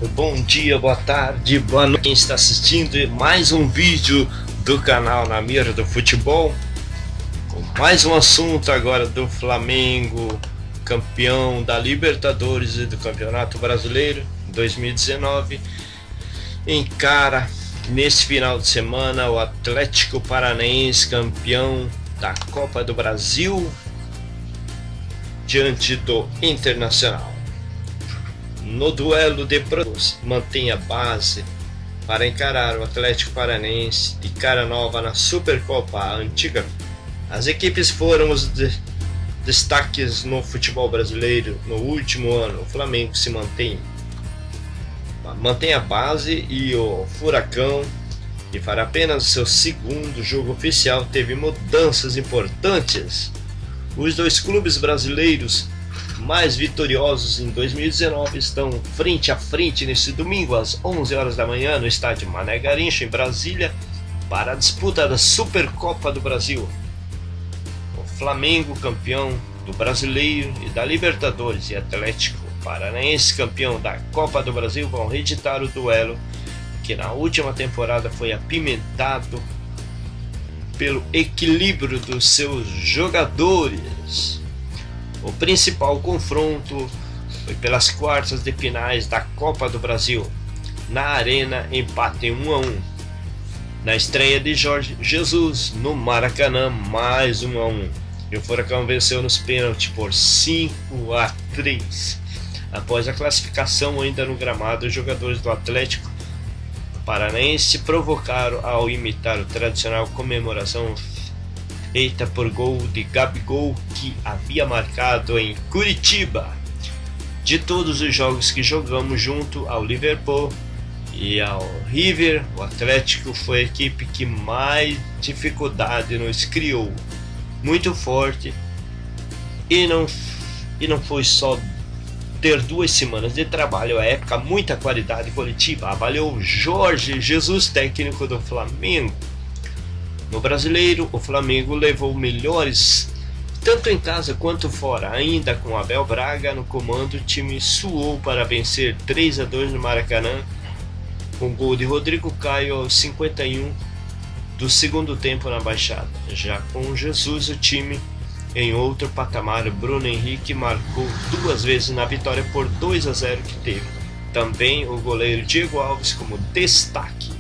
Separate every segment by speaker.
Speaker 1: Bom dia, boa tarde, boa noite. Quem está assistindo mais um vídeo do canal Na Mira do Futebol, com mais um assunto agora do Flamengo, campeão da Libertadores e do Campeonato Brasileiro 2019. Encara nesse final de semana o Atlético Paranaense, campeão da Copa do Brasil, diante do Internacional. No duelo de provas, mantém a base para encarar o Atlético Paranaense de cara nova na Supercopa antiga. As equipes foram os destaques no futebol brasileiro no último ano. O Flamengo se mantém a base, e o Furacão, que fará apenas o seu segundo jogo oficial, teve mudanças importantes. Os dois clubes brasileiros mais vitoriosos em 2019 estão frente a frente neste domingo às 11 horas da manhã no estádio Mané Garrincha, em Brasília, para a disputa da Supercopa do Brasil. O Flamengo, campeão do Brasileiro e da Libertadores, e Atlético Paranaense, campeão da Copa do Brasil, vão reeditar o duelo que na última temporada foi apimentado pelo equilíbrio dos seus jogadores. O principal confronto foi pelas quartas de finais da Copa do Brasil. Na Arena, empate em 1-1. Na estreia de Jorge Jesus no Maracanã, mais 1-1. E o Furacão venceu nos pênaltis por 5-3. Após a classificação ainda no gramado, os jogadores do Atlético Paranaense provocaram ao imitar o tradicional comemoração feita por gol de Gabigol, que havia marcado em Curitiba. De todos os jogos que jogamos junto ao Liverpool e ao River, o Atlético foi a equipe que mais dificuldade nos criou. Muito forte, e não foi só ter 2 semanas de trabalho, a época muita qualidade coletiva, avaliou Jorge Jesus, técnico do Flamengo. No Brasileiro, o Flamengo levou melhores tanto em casa quanto fora. Ainda com Abel Braga no comando, o time suou para vencer 3-2 no Maracanã, com gol de Rodrigo Caio aos 51 do segundo tempo na Baixada. Já com Jesus, o time em outro patamar. Bruno Henrique marcou 2 vezes na vitória por 2-0 que teve. Também o goleiro Diego Alves como destaque.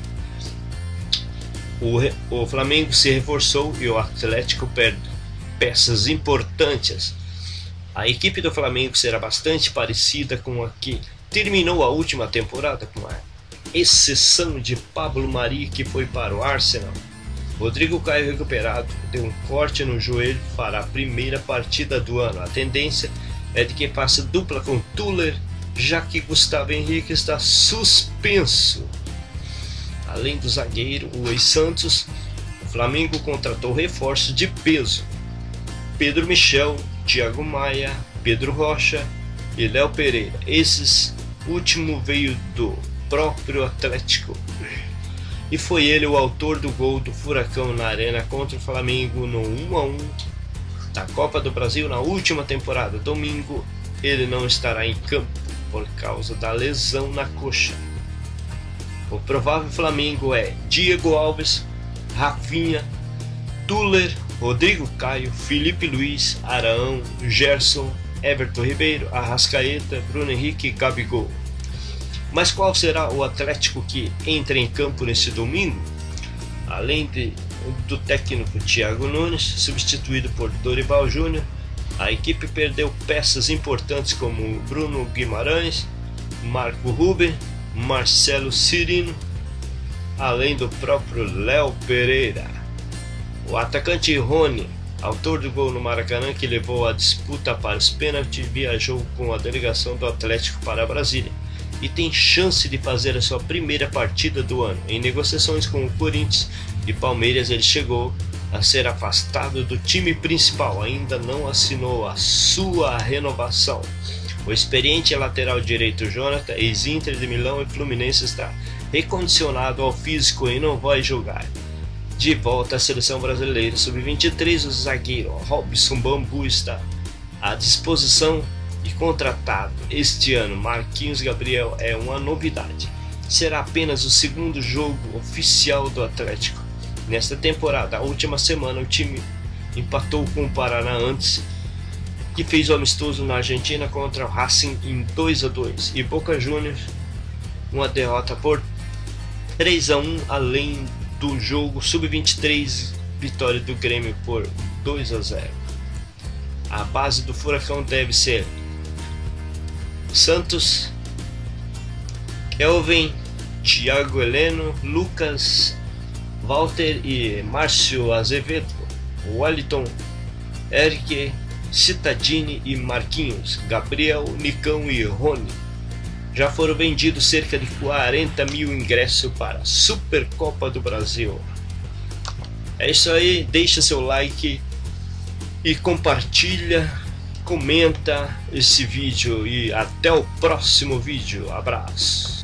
Speaker 1: O Flamengo se reforçou e o Atlético perde peças importantes. A equipe do Flamengo será bastante parecida com a que terminou a última temporada, com a exceção de Pablo Mari, que foi para o Arsenal. Rodrigo Caio, recuperado, deu um corte no joelho, fará a primeira partida do ano. A tendência é de que faça dupla com Tuller, já que Gustavo Henrique está suspenso. Além do zagueiro Luiz Santos, o Flamengo contratou reforços de peso: Pedro Michel, Thiago Maia, Pedro Rocha e Léo Pereira. Esses último veio do próprio Atlético, e foi ele o autor do gol do Furacão na Arena contra o Flamengo no 1-1 da Copa do Brasil na última temporada. Domingo ele não estará em campo por causa da lesão na coxa. O provável Flamengo é Diego Alves, Rafinha, Tuller, Rodrigo Caio, Felipe Luiz, Araão, Gerson, Everton Ribeiro, Arrascaeta, Bruno Henrique e Gabigol. Mas qual será o Atlético que entra em campo neste domingo? Além do técnico Thiago Nunes, substituído por Dorival Júnior, a equipe perdeu peças importantes como Bruno Guimarães, Marco Ruben, Marcelo Cirino, além do próprio Léo Pereira. O atacante Rony, autor do gol no Maracanã que levou a disputa para os pênaltis, viajou com a delegação do Atlético para Brasília e tem chance de fazer a sua primeira partida do ano. Em negociações com o Corinthians e Palmeiras, ele chegou a ser afastado do time principal, ainda não assinou a sua renovação. O experiente lateral direito Jonathan, ex-Inter de Milão e Fluminense, está recondicionado ao físico e não vai jogar. De volta à seleção brasileira sub-23, o zagueiro Robson Bambu está à disposição e contratado este ano Marquinhos Gabriel é uma novidade. Será apenas o segundo jogo oficial do Atlético nesta temporada. A última semana o time empatou com o Paranaense, que fez o amistoso na Argentina contra o Racing em 2-2, e Boca Juniors uma derrota por 3-1, além do jogo sub-23, vitória do Grêmio por 2-0. A base do Furacão deve ser Santos, Kelvin, Thiago Heleno, Lucas, Walter e Márcio Azevedo, Wellington, Eric, Cittadini e Marquinhos, Gabriel, Nicão e Rony. Já foram vendidos cerca de 40 mil ingressos para a Supercopa do Brasil. É isso aí, deixa seu like e compartilha, comenta esse vídeo e até o próximo vídeo. Abraço.